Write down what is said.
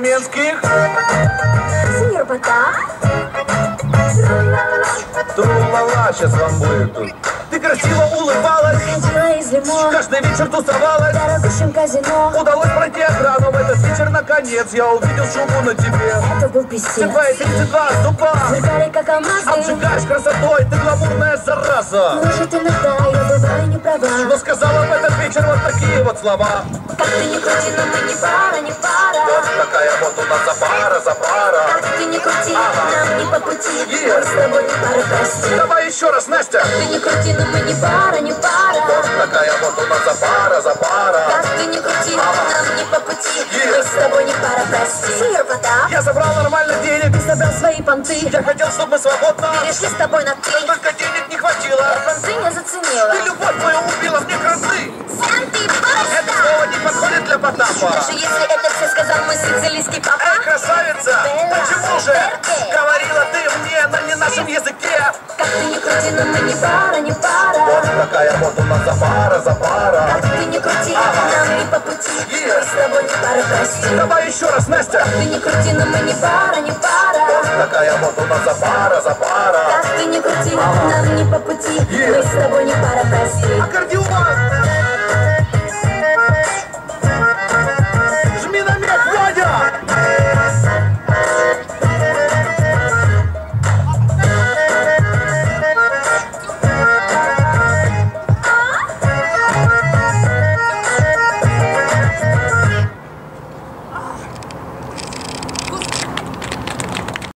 тюменских. Сырбата. Тру-ла-ла, сейчас вам будет тут. Ты красиво улыбалась, Ходила из лимо. каждый вечер тусовалась. В дорогущем казино. Удалось пройти охрану в этот вечер, наконец. Я увидел шубу на тебе. Это был писец. Твои 32 зуба. Сверкали как алмазы. Обжигаешь красотой, ты гламурная зараза. Может, иногда я бываю не права. Но сказала в этот вечер вот такие вот слова. Как ты не крути, но мы не пара, не пара. Вот такая вот у нас за пара. Как ты не крути, нам не по пути. Мы с тобой не пара, прости. Давай еще раз, Настя. Как ты не крути, но мы не пара, не пара. Вот такая вот у нас за пара. Как ты не крути, нам не по пути. Мы с тобой не пара, прости. Сырбата. Я забрал нормально денег. Ты собрал свои понты. Я хотел, чтобы мы свободно. Перешли с тобой на ты. Только денег не хватило. Понты не заценила. Ты любовь мою убила, мне кранты. Сам ты Это просто. слово не подходит для Потапа. Даже если это все сказал мой сицилийский папа. Эй, красавица, почему же говорила ты мне на не нашем языке? Как ты не крути, но мы не пара, не пара. Вот такая вот у нас за пара. Как ты не крути, нам не по пути. Мы с тобой не пара, прости. Давай еще раз, Настя. Как ты не крути, но мы не пара, не пара. Такая вот у нас за пара. Как ты не крути, нам не по пути. Мы с тобой не пара, прости.